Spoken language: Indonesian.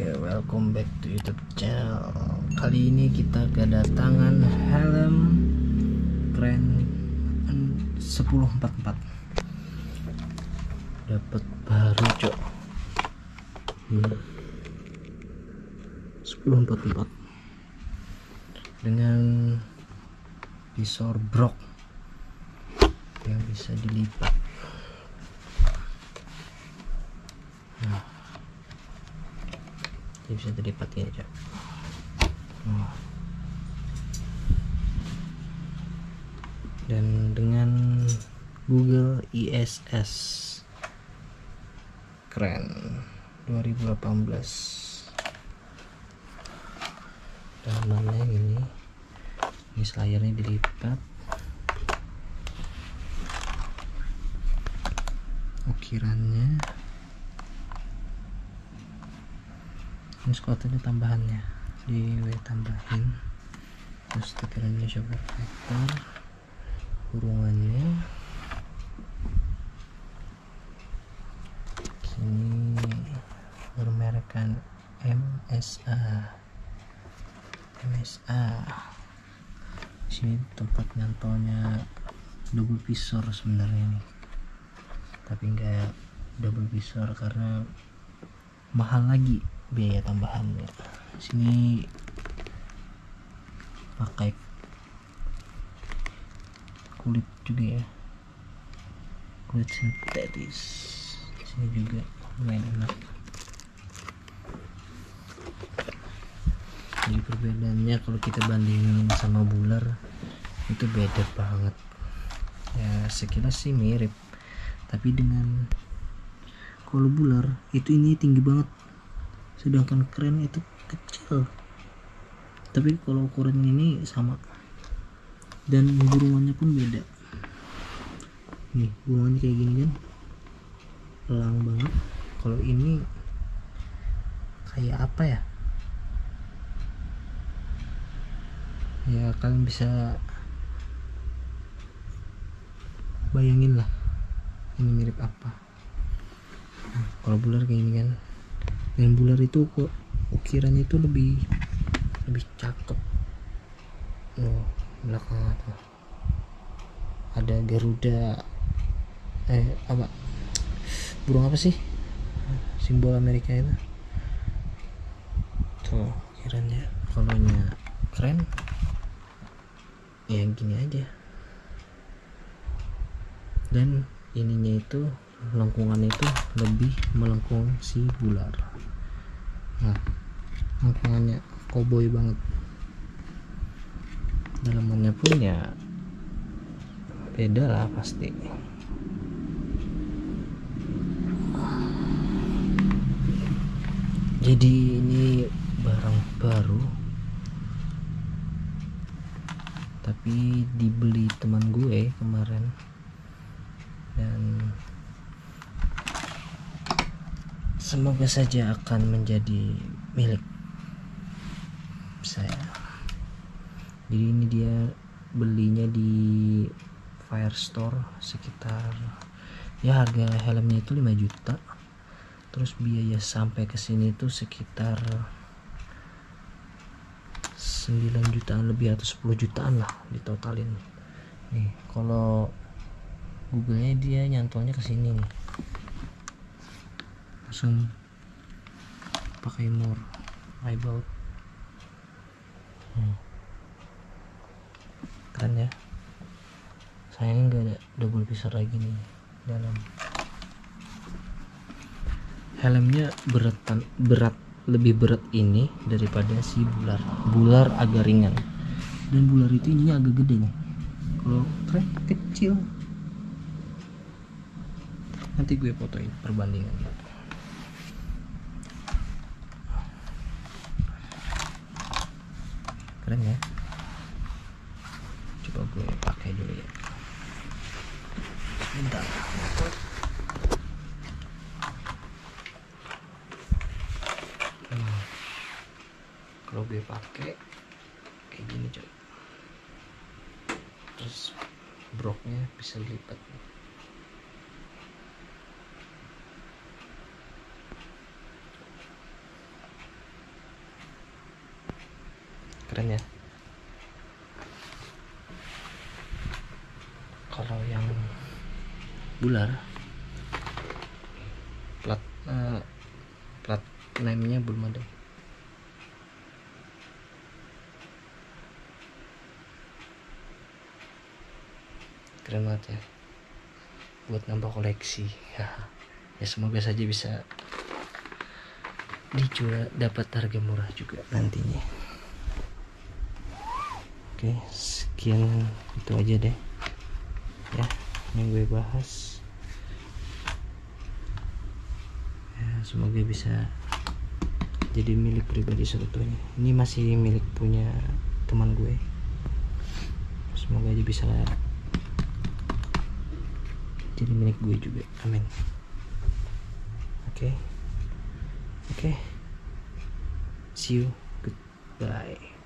welcome back to YouTube channel. Kali ini kita kedatangan helm keren 1044. Dapat baru, cok. 1044 dengan visor brok yang bisa dilipat. Ini bisa dilipat ya, cok. Dan dengan Google ISS keren 2018. Dan mana yang ini layarnya dilipat, ukirannya ini skuadnya tambahannya tambahin, terus stiker Indonesia Perfector, kurungannya sini bermerekkan MSA. Sini tempat nyantolnya double visor sebenarnya ini, tapi enggak double visor karena mahal lagi biaya tambahannya. Sini pakai kulit juga ya, kulit sintetis. Sini juga lumayan enak. Jadi perbedaannya kalau kita bandingin sama bular itu beda banget ya, sekilas sih mirip, tapi dengan kalau bular itu ini tinggi banget, sedangkan keren itu kecil. Tapi kalau ukuran ini sama, dan burungannya pun beda. Nih burungannya kayak gini kan, elang banget. Kalau ini kayak apa ya, ya kalian bisa bayangin lah ini mirip apa. Kalau bular kayak gini kan, dan bular itu kok ukirannya itu lebih cakep. Belakang tuh ada Garuda, apa burung apa sih simbol Amerika itu tuh ukirannya. Kalau keren ya gini aja, dan ininya itu lengkungannya itu lebih melengkung si bular. Nah lengkungannya cowboy banget, dalamannya pun ya beda lah pasti. Jadi ini barang baru, tapi dibeli teman gue kemarin, dan semoga saja akan menjadi milik saya. Jadi ini dia belinya di Firestore, sekitar ya harga helmnya itu 5 juta, terus biaya sampai ke sini itu sekitar 9 jutaan lebih atau 10 jutaan lah ditotalin. Nih kalau Google-nya dia nyantolnya ke sini nih, langsung pakai more about. Keren ya, sayangnya nggak ada double visor lagi nih dalam. Helmnya lebih berat ini daripada si bular agak ringan, dan bular itu ininya agak gede nih, kalau keren kecil. Nanti gue fotoin perbandingan. Keren ya, coba gue pakai dulu ya, bentar. Kalau gue pakai kayak gini coy, terus broknya bisa dilipat. kan ya. Kalau yang bular plat name-nya belum ada. Keren banget ya, buat nambah koleksi ya. Ya semoga saja bisa dijual dapat harga murah juga nantinya. Oke, sekian itu aja deh ya yang gue bahas ya, semoga bisa jadi milik pribadi seutuhnya. Ini masih milik punya teman gue, semoga aja bisa jadi milik gue juga, amin. Oke, see you, goodbye.